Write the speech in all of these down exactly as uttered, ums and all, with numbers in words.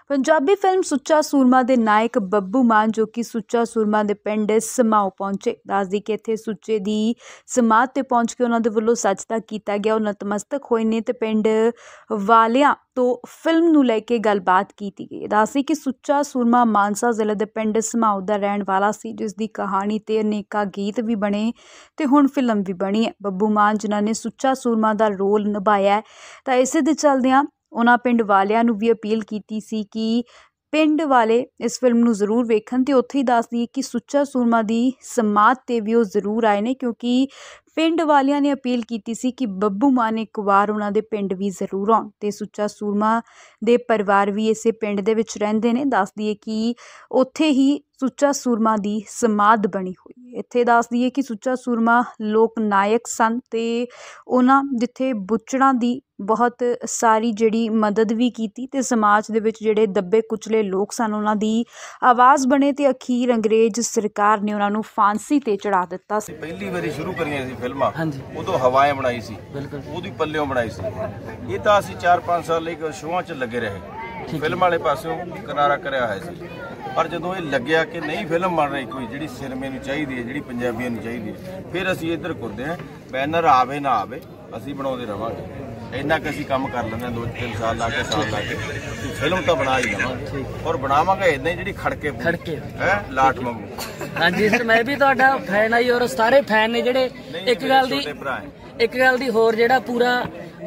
Punjabi film Sucha सूरमा के नायक बब्बू मान जो कि सुच्चा सूरमा के पिंड समाओ पहुंचे। दस दी कि इत्थे सुच्चे की समाध ते पहुंच के उन्होंने वल्लों सजदा किया गया। वो नतमस्तक होए ने ते पिंड वालियां तो फिल्म नूं लैके गलबात की गई। दस दी कि सुच्चा सूरमा मानसा जिले के पिंड समाओ का रहन वाला सी, जिसकी कहानी ते अनेका गीत भी बने ते हुण फिल्म भी बनी है। बब्बू मान जिन्हां ने सुच्चा सूरमा का रोल निभाया है, तां इसे दे चलदियां उन्हां पिंड वालियां नूं भी अपील कीती सी कि पिंड वाले इस फिल्म नूं जरूर वेखण। ते उत्थे ही दस दईए कि सुच्चा सूरमा दी समाध ते भी वो जरूर आए ने, क्योंकि पिंड वालियां ने अपील कीती सी कि बब्बू मान एक वार उन्हां दे पिंड भी जरूर आउण। ते सुच्चा सूरमा दे परिवार भी इसे पिंड दे विच रहिंदे ने। दस दईए कि उत्थे ही सुच्चा सूरमा दी समाध बनी हुई है। इत्थे दस दईए कि सुच्चा सूरमा लोक नायक सन ते उन्हां जिथे बुचड़ां दी बहुत सारी जिहड़ी मदद भी कीती ते समाज दे विच जिहड़े दबे कुचले लोग सन उन्हां दी आवाज़ बने ते अखीर अंग्रेज सरकार ने उन्हां नूं फांसी ते चढ़ा दित्ता सी। पहली वारी शुरू करियां सी फिल्मां, उदों हवाएं बनाई सी, ओदी पल्लियों बनाई सी। ये तां असीं चार पांच साल लई शोआं च लगे रहे, फिल्म वाले पासों किनारा करिया होया सी। पर जदों ये लग्या कि नहीं फिल्म बन रही कोई जिहड़ी सिनेमे नूं चाहीदी है, जिहड़ी पंजाबियां नूं चाहीदी है, फिर असीं इधर घुरदे हां। बैनर आवे ना आवे असीं बनाउंदे रहांगे। इन्ना कि असीं काम कर लैंदे दो तीन साल ला के साल ला के फिल्म तो बना ही लवांगे और बनावांगे इदां ही जिहड़ी खड़के खड़के है लाट वांगू। हाँ जी सर, मैं भी तुहाडा फैन आई और सारे फैन ने जिहड़े एक गल दी एक गल दी होर जिहड़ा पूरा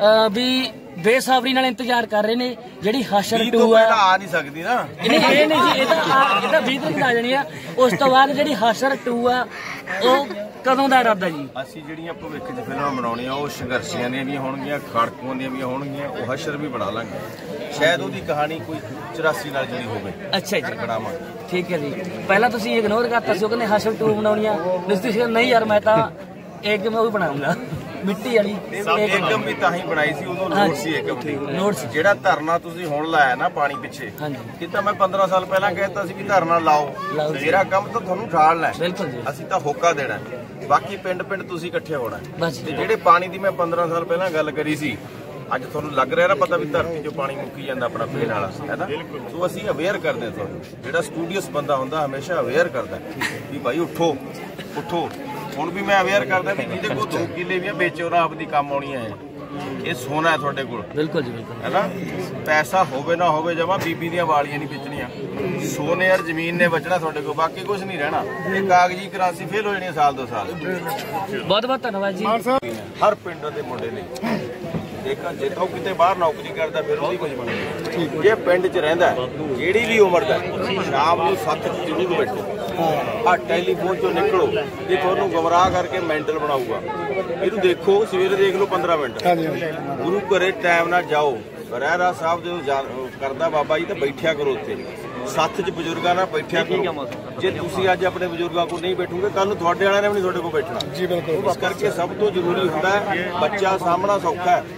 भी बेसब्री नाल इंतजार कर रहे ने जिहड़ी हशर टू है आ नहीं सकदी ना। नहीं ये नहीं जी, ये तां ये तां बीस तक आ जानी है। उस तो बाद जिहड़ी हशर टू आ ਉਹ ਕਦੋਂ ਦਾ ਇਰਾਦਾ ਜੀ? ਅਸੀਂ ਜਿਹੜੀਆਂ ਭਵਿੱਖ 'ਚ ਫਿਲਮਾਂ ਬਣਾਉਣੀਆਂ ਉਹ ਸੰਘਰਸ਼ੀਆਂ ਦੀਆਂ ਵੀ ਹੋਣਗੀਆਂ, ਖੜਕੂਆਂ ਦੀਆਂ ਵੀ ਹੋਣਗੀਆਂ, ਉਹ ਹਸ਼ਰ ਵੀ ਬਣਾ ਲਾਂਗੇ। ਸ਼ਾਇਦ ਉਹਦੀ ਕਹਾਣੀ ਕੋਈ ਚੁਰਾਸੀ ਨਾਲ ਜੁੜੀ ਹੋਵੇ। ਅੱਛਾ ਜੀ, ਬਣਾਵਾਂਗੇ। ਠੀਕ ਹੈ ਜੀ। ਪਹਿਲਾਂ ਤੁਸੀਂ ਇਗਨੋਰ ਕਰਤਾ ਸੀ, ਉਹ ਕਹਿੰਦੇ ਹਸ਼ਰ ਟੂ ਬਣਾਉਣੀਆਂ, ਤੁਸੀਂ ਨਹੀਂ ਯਾਰ ਮੈਂ ਤਾਂ ਇੱਕ ਮੈਂ ਉਹ ਵੀ ਬਣਾਉਂਗਾ ਮਿੱਟੀ ਵਾਲੀ। ਏਕਮ ਵੀ ਤਾਂ ਹੀ ਬਣਾਈ ਸੀ, ਉਦੋਂ ਨੋਟ ਸੀ ਏਕਮ ਦੀ। ਨੋਟ ਸੀ ਜਿਹੜਾ ਧਰਨਾ ਤੁਸੀਂ ਹੁਣ ਲਾਇਆ ਨਾ ਪਾਣੀ ਪਿੱਛੇ, ਇਹ ਤਾਂ ਮੈਂ ਪੰਦਰਾਂ ਸਾਲ ਪਹਿਲਾਂ ਕਹਿਤਾ ਸੀ ਵੀ ਧਰਨਾ ਲਾਓ, ਮੇਰਾ ਕੰਮ ਤਾਂ ਤੁਹਾਨੂੰ ਠਾਲਣਾ ਹੈ, ਅਸੀਂ ਤਾਂ ਹੋਕਾ ਦੇਣਾ, ਬਾਕੀ ਪਿੰਡ ਪਿੰਡ ਤੁਸੀਂ ਇਕੱਠੇ ਹੋਣਾ। ਤੇ ਜਿਹੜੇ ਪਾਣੀ ਦੀ ਮੈਂ ਪੰਦਰਾਂ ਸਾਲ ਪਹਿਲਾਂ ਗੱਲ ਕਰੀ ਸੀ, ਅੱਜ ਤੁਹਾਨੂੰ ਲੱਗ ਰਿਹਾ ਨਾ ਪਤਾ ਵੀ ਧਰਤੀ 'ਚੋਂ ਪਾਣੀ ਮੁੱਕੀ ਜਾਂਦਾ ਆਪਣਾ ਪੀਣ ਵਾਲਾ, ਹੈ ਨਾ। ਸੋ ਅਸੀਂ ਅਵੇਅਰ ਕਰਦੇ ਤੁਹਾਨੂੰ, ਜਿਹੜਾ ਸਟੂਡੀਅਸ ਬੰਦਾ ਹੁੰਦਾ ਹਮੇਸ਼ਾ ਅਵੇਅਰ ਕਰਦਾ ਵੀ ਭਾਈ ਉੱਠੋ ਉੱਠੋ। ਹੁਣ ਵੀ ਮੈਂ ਅਵੇਅਰ ਕਰਦਾ ਵੀ ਜਿਹਦੇ ਕੋਲ ਦੋ ਕਿੱਲੇ ਵੀ ਆ ਵੇਚੋ ਨਾ, ਆਪਦੀ ਕੰਮ ਆਉਣੀ ਹੈ। ਇਹ ਸੋਨਾ ਹੈ ਤੁਹਾਡੇ ਕੋਲ, ਬਿਲਕੁਲ ਜੀ ਬਿਲਕੁਲ, ਹੈ ਨਾ। ਪੈਸਾ ਹੋਵੇ ਨਾ ਹੋਵੇ ਜਮਾ ਬੀਬੀ ਦੀਆਂ ਵਾਲੀਆਂ ਨਹੀਂ ਵੇਚਣੀਆਂ, ਸੋਨੇ ਔਰ ਜ਼ਮੀਨ ਨੇ ਬਚਣਾ ਤੁਹਾਡੇ ਕੋਲ, ਬਾਕੀ ਕੁਝ ਨਹੀਂ ਰਹਿਣਾ। ਇਹ ਕਾਗਜ਼ੀ ਕਰਾਂਸੀ ਫੇਲ ਹੋ ਜਾਣੀ ਸਾਲ ਦੋ ਸਾਲ। ਬਹੁਤ ਬਹੁਤ ਧੰਨਵਾਦ ਜੀ। ਹਰ ਪਿੰਡ ਦੇ ਮੁੰਡੇ ਨੇ ਦੇਖਾ ਜੇ ਤਾਂ ਕਿਤੇ ਬਾਹਰ ਨੌਕਰੀ ਕਰਦਾ ਫਿਰ ਉਹਦੀ ਕੁਝ ਬਣਦਾ। ਜੇ ਪਿੰਡ 'ਚ ਰਹਿੰਦਾ ਜਿਹੜੀ ਵੀ ਉਮਰ ਦਾ, ਸ਼ਾਮ ਨੂੰ ਸੱਤ ਜ਼ਰੂਰ ਬੈਠੋ, ਆ ਟੈਲੀਫੋਨ 'ਚੋਂ ਨਿਕਲੋ। ਇਹ ਤੁਹਾਨੂੰ ਗੁੰਮਰਾਹ ਕਰਕੇ ਮੈਂਟਲ ਬਣਾਊਗਾ। ਇਹਨੂੰ ਦੇਖੋ, ਸਵੇਰੇ ਦੇਖ ਲਓ ਪੰਦਰਾਂ ਮਿੰਟ, ਗੁਰੂ ਘਰੇ ਟਾਈਮ ਨਾਲ ਜਾਓ। ਰਹਿਰਾ ਸਾਹਿਬ ਜਦੋਂ ਕਰਦਾ ਬਾਬਾ ਜੀ ਤਾਂ ਬੈਠਿਆ ਕਰੋ ਉੱਥੇ, ਸੱਥ 'ਚ ਬਜ਼ੁਰਗਾਂ ਨਾਲ ਬੈਠਿਆ ਕਰੋ। ਜੇ ਤੁਸੀਂ ਅੱਜ ਆਪਣੇ ਬਜ਼ੁਰਗਾਂ ਕੋਲ ਨਹੀਂ ਬੈਠੋਗੇ, ਕੱਲ ਨੂੰ ਤੁਹਾਡੇ ਵਾਲਿਆਂ ਨੇ ਵੀ ਨਹੀਂ ਤੁਹਾਡੇ ਕੋਲ ਬੈਠਣਾ ਜੀ। ਬਿਲਕੁਲ। ਇਸ ਕਰਕੇ ਸਭ ਤੋਂ ਜ਼ਰੂਰੀ ਹੁੰਦਾ ਬੱਚਾ ਸਾਹਮਣਾ ਸੌਖਾ ਹੈ,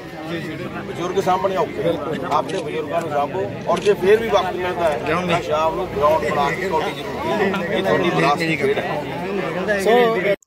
ਬਜ਼ੁਰਗ ਸਾਹਮਣੇ ਔਖੇ। ਆਪਣੇ ਬਜ਼ੁਰਗਾਂ ਨੂੰ ਸਾਂਭੋ, ਔਰ ਜੇ ਫੇਰ ਵੀ ਵਕਤ ਮਿਲਦਾ ਹੈ ਸ਼ਾਮ ਨੂੰ ਗਰਾਊਂਡ ਬਣਾ ਕੇ ਤੁਹਾਡੀ ਜ਼ਰੂਰੀ ਹੈ, ਇਹ ਤੁਹਾਡੀ ਵਿਰਾਸਤ ਦੀ ਖੇਡ ਹੈ।